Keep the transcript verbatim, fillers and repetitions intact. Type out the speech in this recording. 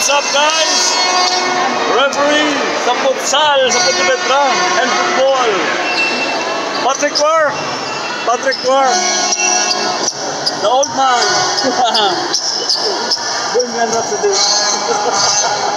What's up, guys? Referee sa futsal, sa Pontevedra and football. Patrick Work. Patrick Work. The old man. Doing man what to do.